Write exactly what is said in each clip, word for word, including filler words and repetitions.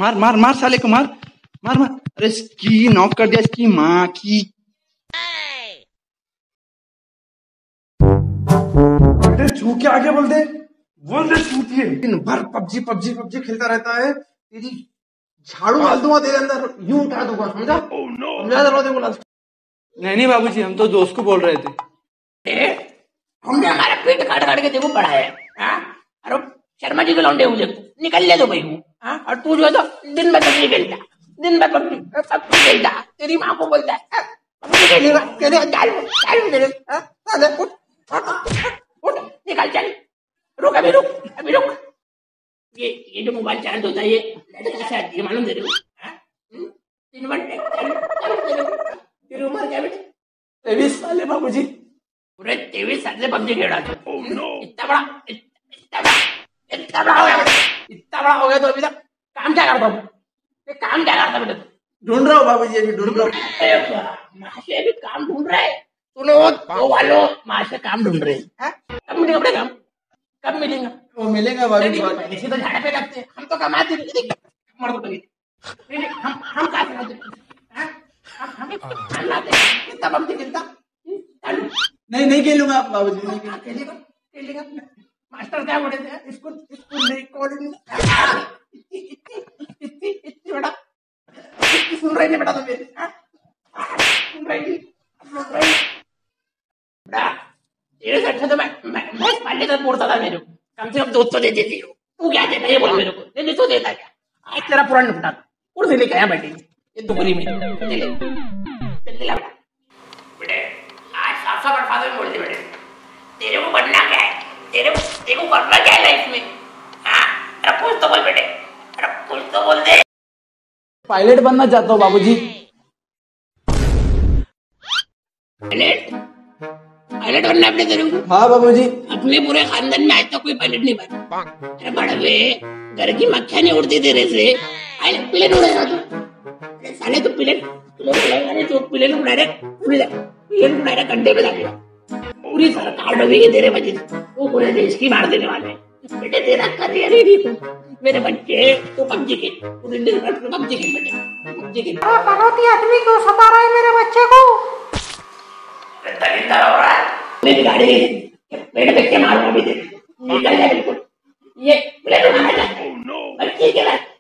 मार मार मार साले को मार मार मार। अरे इसकी नॉक कर दिया, इसकी माँ की। बेटे छू के आगे बोल दे, बोल दे छूती है। दिन भर पबजी पबजी पबजी खेलता रहता है, तेरी झाड़ू डाल दूंगा तेरे अंदर, यूं उठा दूंगा, समझा? oh, no. समझा दरवाजे बोला। नहीं नहीं बाबूजी, हम तो दोस्त को बोल रहे थे। हमने हमारा पेट काट काट के देखो पढ़ाया है। अरे शर्मा जी के लौंडे हुए निकल ले दो भाई हूँ। और तू जो है तो दिन भर पबजी खेलता, दिन भर पबजी पबजी खेलता, तेरी माँ को बोलता है पबजी खेलेगा, तेरे डाल डाल तेरे उठ उठ निकल चल, रुक अभी रुक अभी रुक। ये ये जो मोबाइल चार्ज होता है ये लाइट कैसे आती है मालूम तेरे को? तीन घंटे तेरी उम्र क्या बेटी? तेईस साल है बाबूजी। पूरे तेईस साल से पबजी खेल रहा था। इतना बड़ा इतना बड़ा इतना बड़ा हो गया, इतना बड़ा हो गया तो अभी तक काम क्या करता हूँ? काम क्या करता बेटा? ढूंढ रहा हूँ बाबूजी, अभी ढूंढ रहा हूँ। माशे अभी काम ढूंढ रहा है, सुनो दो वालों माशे काम ढूंढ रहे हैं। कब मिलेगा अपने काम? कब मिलेगा? वो मिलेगा बाबूजी। ऐसे तो झाड़े पे लगते, हम तो कमाते नहीं, हम हम क्या करते हम हम लाते कितना पबजी खेलता। नहीं नहीं खेलूंगा बाबूजी, नहीं खेलेगा खेलेगा। मास्टर क्या बोले थे? स्कूल स्कूल नहीं कॉलेज नहीं, इतनी इतनी बड़ा सुन रही नहीं बेटा तो मेरी सुन रही सुन रही बेटा। तेरे से अच्छा तो मैं मैं मैं पहले तो बोलता था मेरे को कम से कम दो सौ दे देती हो। तू क्या देता है ये बोल मेरे को? नहीं तो देता क्या? आज तेरा पूरा निपटा उड़ लेके आया बैठे ये दुबरी में चले चले ला बेटे। आज साफ साफ अल्फाज में बोल दे बेटे, तेरे को बनना क्या है? तेरे को तेरे को करना क्या है लाइफ में? हाँ अरे कुछ तो बोल बेटे, अरे कुछ तो बोल दे। पायलट बनना चाहता हूँ बाबूजी। पायलट पायलट बनना अपने तेरे को? हाँ बाबूजी। अपने पूरे खानदान में आज तक कोई पायलट नहीं बना। अरे बड़वे घर की मक्खियाँ नहीं उड़ती तेरे से, प्लेन उड़ेगा तू? साले तो प्लेन प्लेन उड़ाएगा नहीं तो प्लेन को डायरेक्ट प्लेन को डायरेक्ट कंधे पे डालेगा, पूरी सरकार डूबेगी तेरे वजह से। वो पूरे देश की मार देने वाले बेटे। तेरा करियर ही नहीं तू मेरे बच्चे तो पबजी खेल, पूरे दिन भर पबजी खेल बेटे, पबजी खेल। करोती आदमी क्यों सता रहा है मेरे बच्चे को? दलिंदा हो रहा है, मेरी गाड़ी पेट पे के मारूंगा अभी तेरे, निकल जाए बिल्कुल। ये प्लेन उड़ाना चाहता है बच्चे के बाद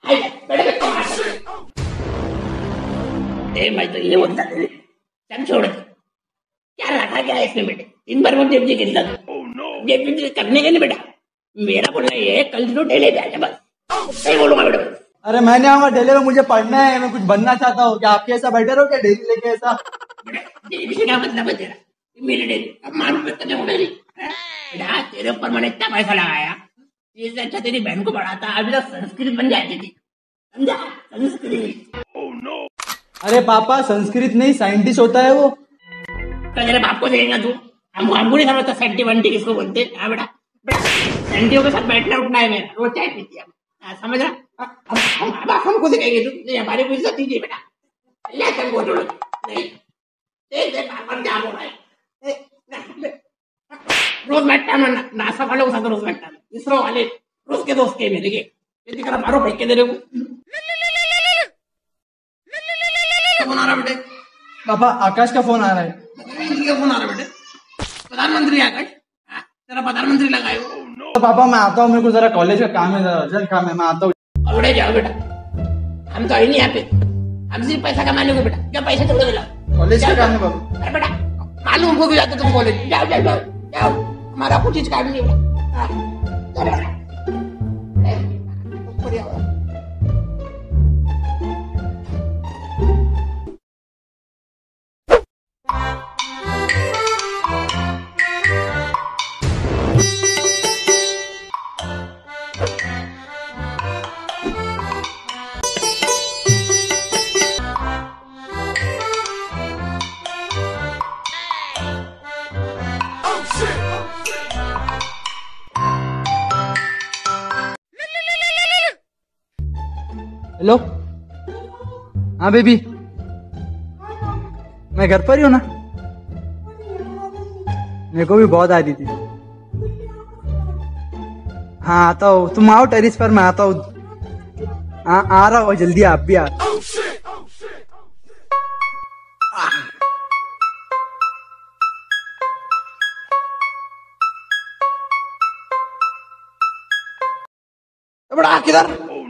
मैं तो ये बोलता था चल छोड़ क्या रखा क्या है इसमें बेटे? दिन भर में पबजी खेलता था, ये करने के नहीं बेटा। मेरा बोलना ये है कल तो ढेले पे आ जा बस, सही बोलूंगा बेटा। अरे मैंने आऊंगा ढेले में, मुझे पढ़ना है, मैं कुछ बनना चाहता हूँ। क्या आपके ऐसा बैठे रहो क्या डेली लेके ऐसा? क्या मतलब है तेरा? मेरे डेली अब मान करने को डेली बेटा, तेरे ऊपर मैंने इतना पैसा लगाया, इससे अच्छा तेरी बहन को पढ़ाता, अभी तक संस्कृत बन जाती थी, समझा? संस्कृत। अरे पापा संस्कृत नहीं साइंटिस्ट होता है वो। तो तेरे बाप को देगा तू? हम हमको नहीं समझता सेंटी वंटी किसको बोलते हैं। हाँ बेटा बेटा सेंटियों के साथ बैठना उठना है मेरा, रोज चाय पीती है, समझ रहा? हम हम हमको देखेंगे तू? नहीं हमारी कोई इज्जत नहीं बेटा, ले चल वो जोड़ो नहीं देख देख बार क्या हो रहा है। रोज बैठता है ना नासा वालों के साथ, रोज बैठता है इसरो वाले रोज के दोस्त के मेरे के ये दिख रहा मारो फेंक के दे रहे को। फोन आ रहा बेटे? पापा आकाश का फोन आ रहा है। किसका फोन आ रहा बेटे? प्रधानमंत्री आकाश? तेरा प्रधानमंत्री लगाए हो? तो पापा मैं आता हूँ, मेरे को जरा कॉलेज का काम है, जरा अर्जेंट काम है, मैं आता हूँ। अरे जाओ बेटा, हम तो आई नहीं यहाँ पे, हम सिर्फ पैसा कमाने को बेटा। क्या पैसा थोड़ा मिला? कॉलेज का काम है बाबू। अरे बेटा मालूम हमको क्यों जाते तुम कॉलेज? जाओ जाओ जाओ जाओ, हमारा कुछ चीज काम नहीं बेटा। हेलो हाँ बेबी, मैं घर पर ही हूँ ना। मेरे को भी बहुत आ रही थी। हाँ आता हूँ, तुम आओ टेरिस पर, मैं आता हूँ। आ, आ रहा हो, जल्दी आप भी आ। बड़ा किधर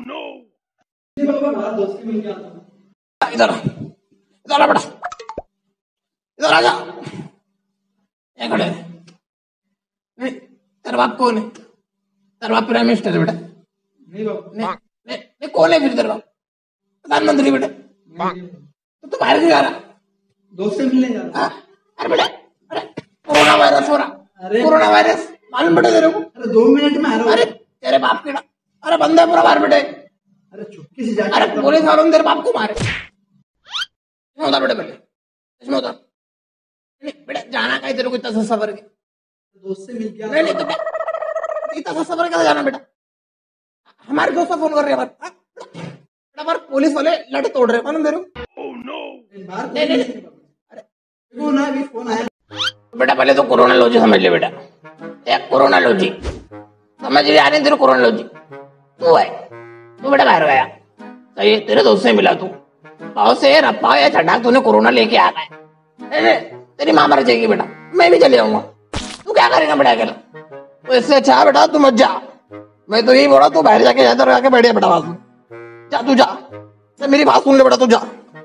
इधर इधर आ बड़ा, इधर आ जा। ये खड़े नहीं, तेरा बाप कौन है? तेरा बाप प्राइम मिनिस्टर है बेटा? नहीं बाप। नहीं नहीं, नहीं कौन है फिर तेरा बाप? प्रधानमंत्री बेटा? तो तू बाहर क्यों जा रहा? दोस्त से मिलने जा रहा। अरे बेटा, अरे कोरोना वायरस हो रहा। अरे कोरोना वायरस मालूम बेटा तेरे को? अरे दो मिनट में आ रहा हूँ। अरे तेरे बाप की, अरे बंदा पूरा बाहर बेटे। अरे चुपके से जाके, अरे पुलिस वालों ने तेरे बाप को मारे। इसमें उतार बेटे, पहले इसमें उतार। नहीं बेटा, जाना कहीं तेरे को इतना सा सफर के? दोस्त से मिल गया। नहीं नहीं, तो इतना सा सफर कैसे जाना बेटा? हमारे दोस्त फोन कर रहे हैं बेटा, हमारे पुलिस वाले लड़े तोड़ रहे हैं मालूम तेरे को? नहीं नहीं, अरे फोन आया, अभी फोन आया। बेटा पहले तो कोरोनालॉजी समझ ले बेटा, एक कोरोनालॉजी समझ ले, आने तेरे कोरोनालॉजी। तू है तू बेटा बाहर गया, सही है, तेरे दोस्त से मिला तू, पाव से रप्पा या चढ़ाक तूने कोरोना लेके आ गया। नहीं नहीं, तेरी माँ मर जाएगी बेटा, मैं भी चले जाऊंगा, तू क्या करेगा बेटा अकेला? तो इससे अच्छा बेटा तू मत जा, मैं तो यही बोला तू बाहर जाके इधर आके बैठे बेटा, बात जा, तू जा, मेरी बात सुन ले बेटा, तू जा।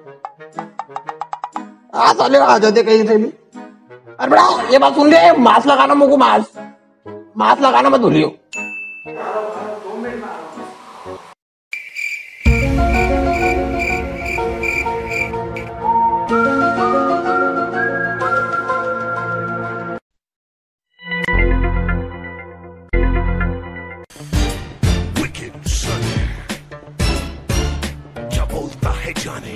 आ साले आ जाते कहीं से भी। अरे बेटा ये बात सुन ले, मास्क लगाना, मुझको मास्क मास्क लगाना मत भूलियो। क्या बोलता है जाने।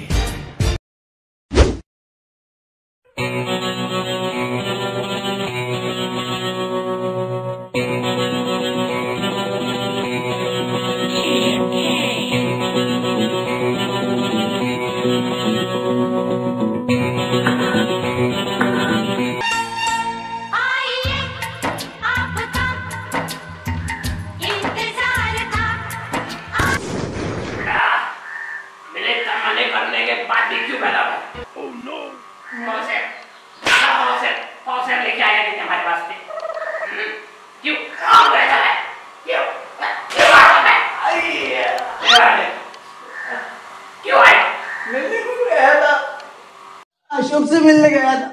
करने के बाद भी क्यों पैदा हुआ? ओह नो, पौसे, पौसे, पौसे लेके आया कि हमारे पास में? क्यों? क्यों पैदा है? क्यों? क्यों आया है? क्यों आया? मिलने को गया था, अशोक से मिलने गया था।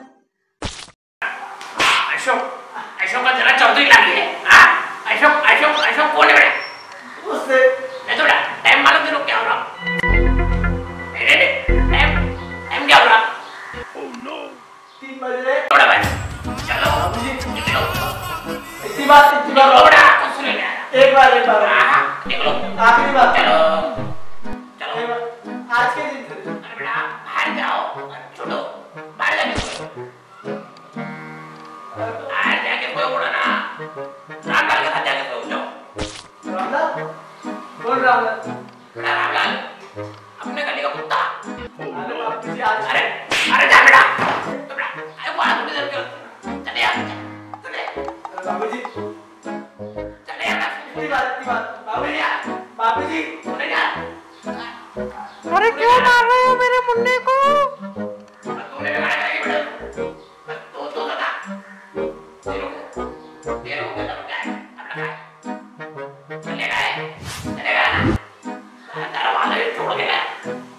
अशोक, अशोक का जरा चौधरी लागी है, हाँ? अशोक, अशोक, अशोक कौन है बेटा? उससे मैं तो बेटा टाइम मालूम तेरे को क्या हो रहा? नहीं नहीं, टाइम टाइम क्या हो रहा? ओह नो, तीन बजे। थोड़ा भाई, चलो, निकलो। इतनी बात, इतनी बात थोड़ा कुछ सुन ले। एक बार, एक बार, हाँ, निकलो। आखिरी बात, चलो, चलो। आज के दिन अरे बेटा बाहर जाओ, छोड़ो, बाहर जाके सोओ, बाहर जाके सोओ बोला ना, रामलाल के साथ जाके सो जाओ। रामलाल? कौन रामलाल? बेटा रामलाल, अपने गली का कुत्ता। अरे बाप जी, आज अरे अरे जा बेटा, तो बेटा आए वो थोड़ी देर के चले यार, चले बाबूजी, चले यार, इतनी बात, इतनी बात, बाबूजी यार, बाबूजी, सुने यार। अरे क्यों मार रहे हो मेरे मुन्ने को? तूने भी मारा कि बेटा, तो तो बता, तेरे को तेरे को क्या क्या है? अपना क्या चलेगा है, चलेगा ना? तेरा वाला भी छोड़ के गया।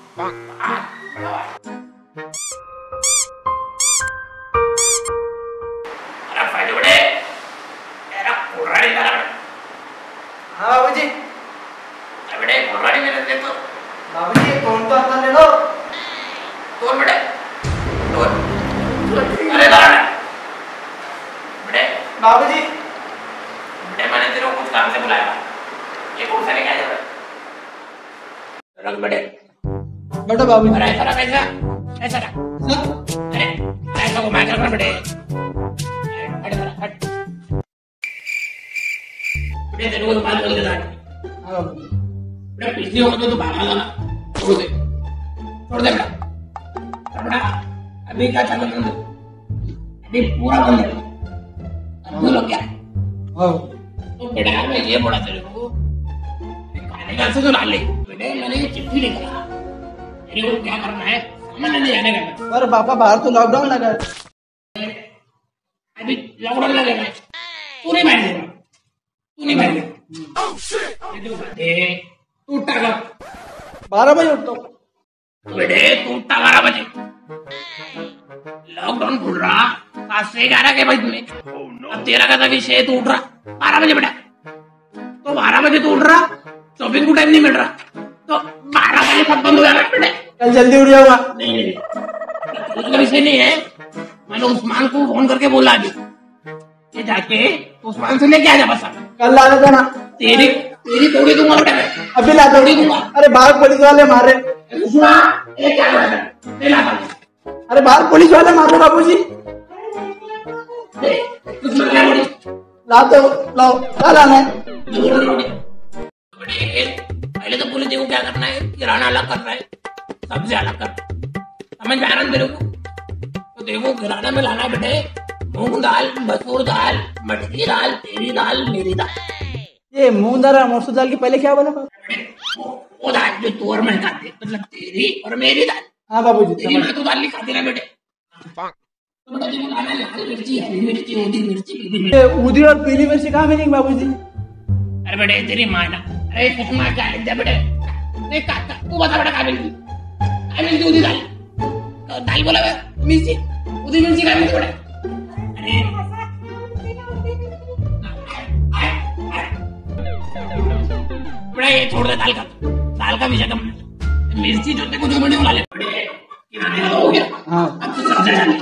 अरे फायदे बड़े, तेरा कुर्रानी तेरा बड़ा। हाँ बाबूजी, अरे बेटे कुर्रानी मेरे दे तो। बाबूजी कौन तो आता ले लो। कौन बेटे? कौन? अरे दादा। बेटे बाबूजी, बेटे मैंने तेरे को कुछ काम से बुलाया। ये कौन सा लेके आया बेटा? रख बेटे। बैठो बाबूजी। अरे ऐसा रख, ऐसा ऐसा रख। अरे ऐसा को मैं कर रहा बेटे। हट हट हट। बेटे तेरे को तो बात कर देता है। हाँ बाबूजी। बेटा पिछली वक्त में तो भागा था ना, छोड़ दे, छोड़ दे बेटा। बेटा अभी क्या चालू कर दे, अभी पूरा बंद है, अब लग गया। हाँ तो बेटा मैं ये बोला तेरे को, खाने का से तो ला ले, बेटे मैंने ये चिट्ठी लिखा, तेरे को क्या करना है समझ नहीं आने का। पर पापा बाहर तो लॉकडाउन लगा है। अभी लॉकडाउन लगेगा, तू नहीं बैठ देगा, तू नहीं बैठ देगा। तू उठा कर बारह बजे उठता हूँ बेटे, तू उठा बारह बजे। लॉकडाउन खुल रहा सात से ग्यारह के बजे में, अब तेरा का विषय तू उठ रहा बारह बजे बेटा, तो बारह बजे तू उठ रहा, शॉपिंग को टाइम नहीं मिल रहा, तो बारह बजे सब बंद हो जाएगा बेटे। कल जल्दी उठ जाऊंगा। नहीं नहीं उसका विषय नहीं है, मैंने उस्मान को फोन करके बोला अभी, ये जाके उस्मान से लेके आ जा बस। कल ला देता ना। तेरी तेरी तोड़ी दूंगा बेटा, अभी ला तोड़ी दूंगा। अरे बाहर पुलिस वाले मार रहे। उस्मान ये क्या कर रहा है, ले ला दे। अरे बाहर पुलिस वाले मार रहे बाबूजी। दे, उस्मान क्या बोली? ला तो लाओ, क्या लाना है? पहले तो पुलिस देखो क्या करना है, किराना अलग कर रहा है, सब्जी अलग कर, समझ में आ रहा है तेरे को? तो देखो किराना में लाना बेटे मूंग दाल, मसूर दाल, मटकी दाल, तेरी दाल, मेरी दाल। ये मूंग दाल और मसूर दाल के पहले क्या बोला पापा? वो दाल जो तू और मैं खाते, मतलब तेरी और मेरी दाल। हाँ बाबूजी। तेरी मैं तो दाल नहीं खाती ना बेटे। तो बेटा देखो लाना लाल मिर्ची, हरी मिर्ची, ऊदी मिर्ची, पीली मिर्ची। ऊदी और पीली मिर्ची कहाँ मिलेंगी बाबूजी? अरे बेटे तेरी माँ ना, अरे सुषमा क्या लिख दिया बेटे? नहीं काका, तू बता बेटा क्या मिलती? क्या मिलती ऊदी दाल? दाल बोला मिर्ची, ऊदी मिर्ची क्या मिलती बेटा? अरे बेटा ये छोड़ दे दाल का, दाल का विषय कम, मिर्ची जो तेरे को जो मिली उड़ा ले बेटे। किराने का हो गया। हाँ अब तो सब्जी डाल।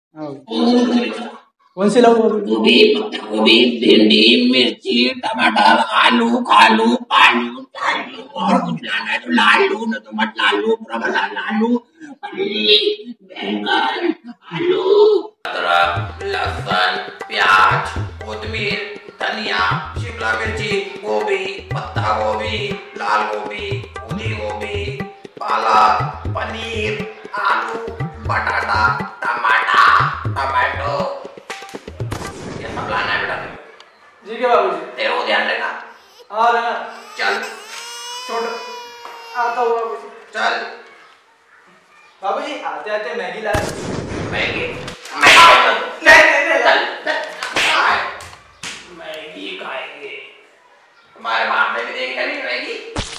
कौन सी लाऊं बाबूजी? गोभी, पत्ता गोभी, भिंडी, मिर्ची, टमाटर, आलू, खालू, आलू, आलू और कुछ लाना है तो लालू, न तो मत लालू, पूरा मसाला आलू, पनीर, बैंगन, आलू, अदरक, लहसुन, प्याज, कोथिमीर, धनिया, शिमला मिर्ची, गोभी, पत्ता गोभी, लाल गोभी, ऊदी गोभी, पालक, पनीर, आलू, बटाटा, टमाटर, टमाटो, ये सब लाना है बेटा। जी के बाबूजी। तेरे को ध्यान रखना। हाँ रहना। चल छोड़, आता हूँ बाबूजी। चल बाबूजी आते आते मैगी ला। मैगी मैगी नहीं नहीं चल चल मैगी खाएंगे, तुम्हारे बाप ने भी देखी नहीं मैगी।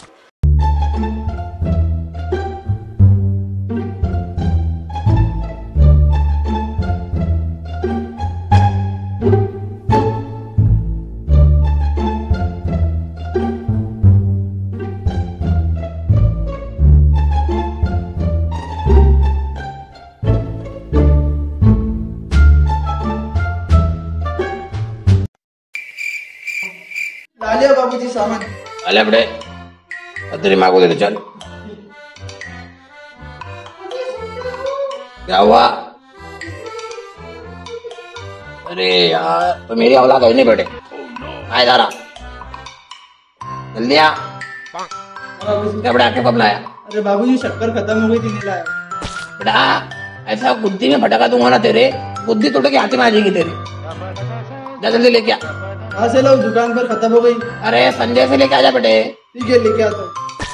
ला लिया बाबूजी सामान। अले बड़े तेरी माँ को दे दे चल। क्या हुआ? अरे यार तो मेरी औलाद है नहीं बेटे, आए दारा जल्दी आ। क्या बेटा आपको कब लाया? अरे बाबूजी शक्कर खत्म हो गई थी, नहीं लाया। बेटा ऐसा बुद्धि में फटका दूंगा ना तेरे, बुद्धि तोड़ के हाथ में आ जाएगी तेरी। जा जल्दी लेके आ। कहाँ से लाऊं? दुकान पर खत्म हो गई। अरे संजय से लेके आ जा बेटे। ठीक है लेके आता हूँ।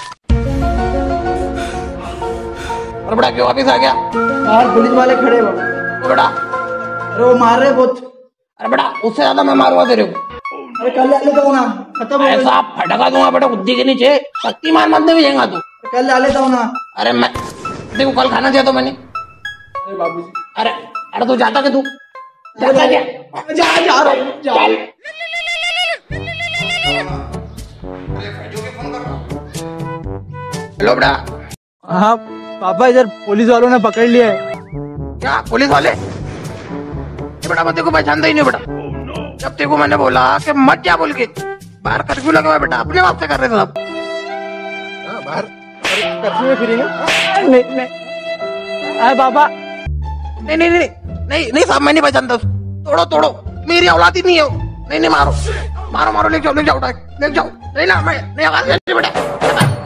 और बेटा क्यों वापिस आ गया? बाहर पुलिस वाले खड़े हो। तो बेटा अरे वो मार रहे बहुत। अरे बेटा उससे ज्यादा मैं मारूंगा तेरे को। अरे कल ला लेता हूँ ना, खत्म हो गई। ऐसा फटका दूंगा बेटा बुद्धि के नीचे, शक्तिमान बनते हुए जाएगा तू। कल ला लेता हूँ ना। अरे मैं देखो कल खाना चाहिए तो मैंने। अरे बाबूजी। अरे अरे तू जाता क्या? तू जाता क्या? जा जा रहा हूँ जा। हेलो बेटा। हाँ पापा इधर पुलिस वालों ने पकड़ लिया है। क्या पुलिस वाले? ये बेटा मैं तेरे को पहचानता ही नहीं बेटा। जब तेरे को मैंने बोला कि मत जा बोल के, बाहर कर्फ्यू लगा हुआ है बेटा, अपने बाप से कर रहे थे सब। बाहर कर्फ्यू में फिरेंगे? नहीं नहीं अरे पापा नहीं नहीं नहीं नहीं नहीं साहब मैं नहीं पहचानता उसको। तोड़ो तोड़ो, मेरी औलाद ही नहीं है वो। नहीं नहीं मारो मारो मारो, ले जाओ ले जाओ ले जाओ। नहीं ना मैं नहीं बेटा।